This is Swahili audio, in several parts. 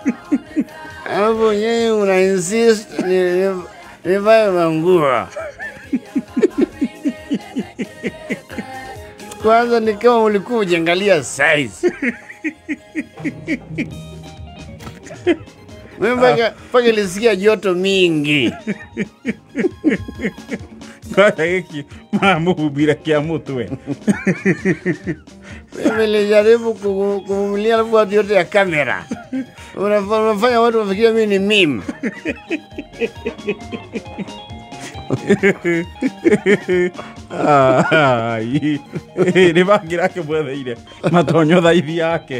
Hapo yeye una insist ni vae manguo. Kwanza ni kama ulikuwa ujiangalia size. Mimi paka lisikia joto mingi. Kwa hiki mamuhubira kia mutwe. Mimi nilijaribu kuvumilia watu yote ya kamera. Unafanya watu wafikirie mimi ni meme. Ai. Ni bagira ke bwetheire. Matonyo thaithi yake.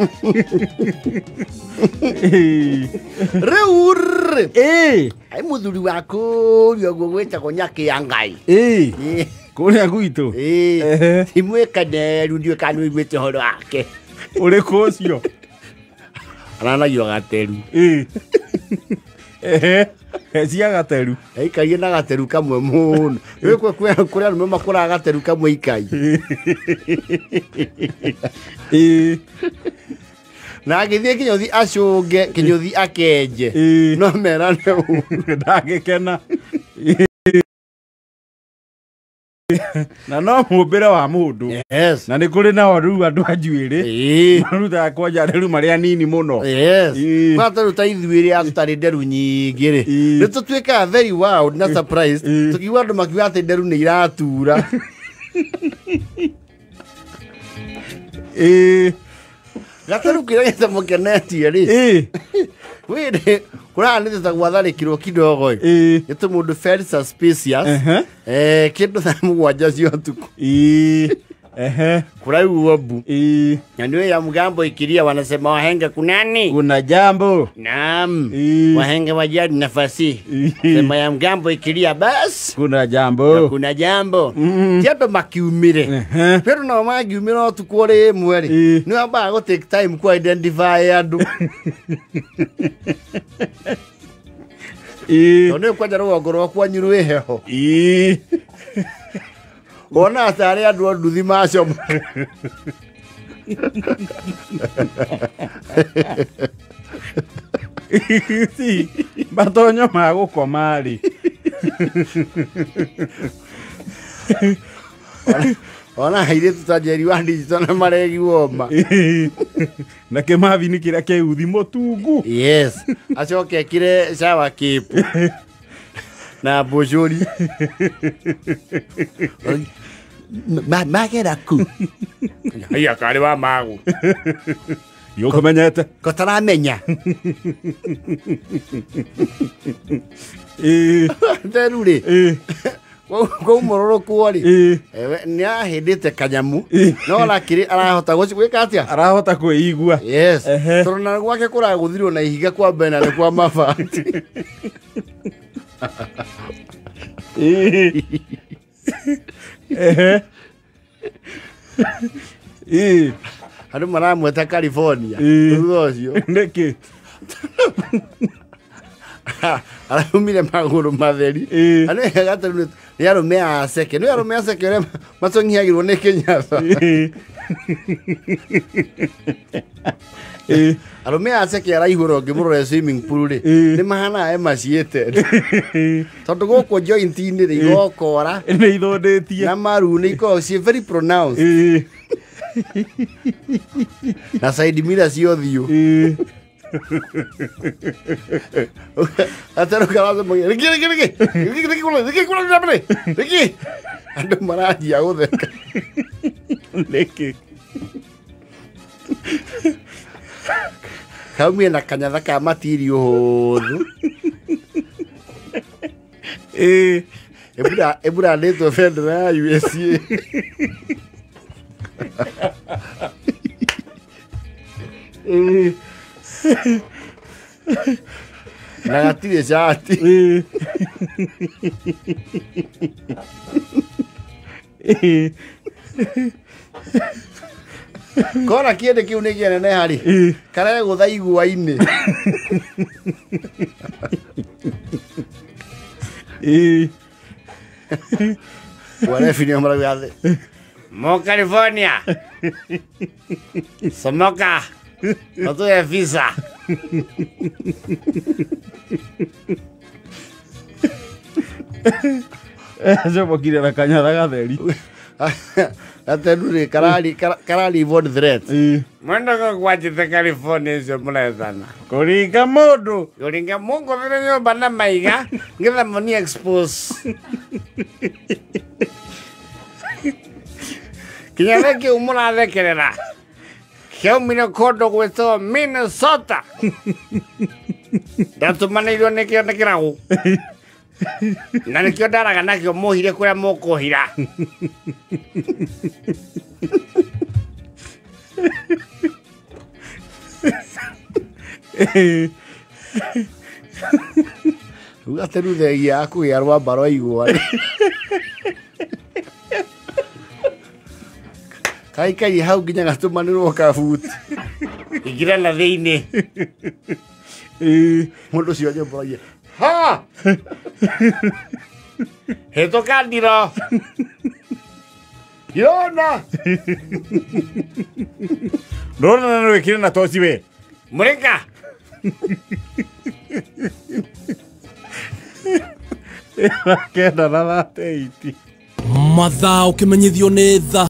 Reure. Ai muthuri wako riogo gweta konyake ya Ngai. Kuria gwitu. Imweka deru ndio kanu igwete horo wake. Uriko ucio. Ananagio gateru. Cia gateru. Aikai na gateru kamwe muno. Wekwe kuria arume makora gateru kamwe ikai. Na agithie kinyothi acunge kinyothi akenje. No merane ndagikena. Na no mumbire wa mundu. Yes. Na ni kuri na waru andu anjuire. Maruta kwanja nderu maria nini muno. Yes. Kwata ruta ithuire atari nderu nyingi ri. Ni tutweka very wild na surprised. Tukiwa andu makiwa ati nderu ni iratura. Gataru kirageta mukeneti ri. Wede kuna nita gwathari kiro kidogo. Yetu mundu very suspicious. Kindu tha mugwanja cio tuku. Kuna uobu. Na ndio ya mgambo ikilia wanasema wahenge kunani? Kuna jambo. Naam. Wahenge wajadi nafasi. Sema ya mgambo ikilia bas. Kuna jambo. Kuna jambo. Tiato makiumire. Pero na magiumire no tukore mweri. Ni aba go take time ku identify andu. One kwa jaro wagoro kwa nyiru eheho. Ona atari andu nduthi macio. Si, batonyo magukoma ri. Ona haire tutajeri wandi tona maregi woma. Na kemavi ni kira ke uthi mutungu. Yes. Acoke kire shawa kipu. Na bojori. Magera ku. Haya kare wa magu. Yoko menyete. Kotara menya. Nderure. Kwa mororo kuori. Ewe ni ahindite kanyamu. No lakiri arahota gwika atia? Arahota kuigua. Yes. Torona gwake kura guthirwo na ihiga kwa bena ni kwa mabati. Andu maramweta California. Ucio. Niki. Arumire maguru matheri. Ane gataru ni arume aceke. Ni arume aceke ore matongiagirwo ni Kenyatta. Arume aceke araihuro ngimurore swimming pool ri. Ni mahana maciete. Tondu goko joint ini ri gokora. Ni ithondetie. Na maru ni ko si very pronounced. Na side mirror cio thiu. Atero kalazo mo. Riki. Andu marajia gutheka. Riki. Kaumie na kanyatha ka matirio huthu. Ebura neto fendera ya USA. Na gatire shati. Kora kiende kiu ni kienene hari. Kare gutha igua-ini. Wale fini amara yale. Mo California. Somoka. Atuhe visa. Jomo kire na kanyara gatheri. Atenure karali von threat. Mwenda kwa California icio murethana. Kuringa mundu. Kuringa mungu vile nyumba na maiga. Ngetha moni expose. Kinyare ki umura thekerera. Kiaumire kondo gwito Minnesota. Ndatumanĩirwo nĩkĩo nĩ kĩragu. Na nĩkĩo ndaraga nakĩo mũhire kũrĩa mũkũhira. Rĩu ateruthegia akũgĩa rwamba rwa igwa. Kai hau nginya gatũmanĩrwo kabuti. Ingĩra na thĩinĩ. Mũndũ ũcio nyũmba ha! Hĩtũka ndiro. Yona. Ndona na wĩkĩre na toci we. Mũrĩka. Kenda na 38. Mathaa ũkĩmenyithio nĩ tha